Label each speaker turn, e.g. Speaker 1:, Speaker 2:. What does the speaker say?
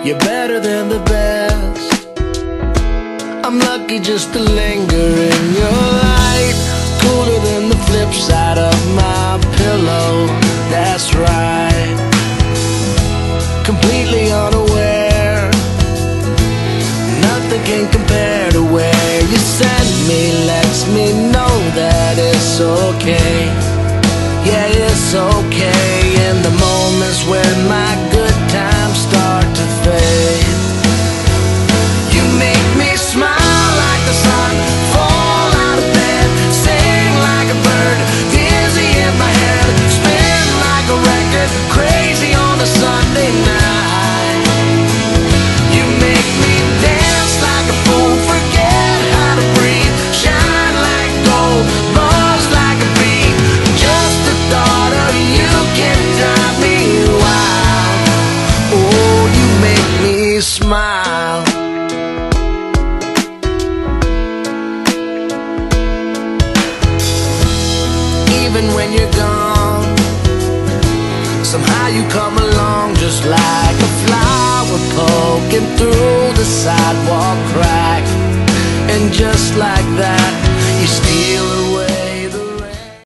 Speaker 1: You're better than the best. I'm lucky just to linger in your light. Cooler than the flip side of my pillow. That's right. Completely unaware. Nothing can compare to where you send me. Lets me know that it's okay. Yeah, it's okay. In the moments when my good times start to fade, you make me smile like the sun, fall out of bed, sing like a bird, dizzy in my head, spin like a record, crazy on a Sunday night. You make me dance like a fool, forget how to breathe, shine like gold, buzz like a bee. Just the thought of you can drive me wild. Oh, you make me smile. Even when you're gone, somehow you come along just like a flower poking through the sidewalk crack. And just like that, you steal away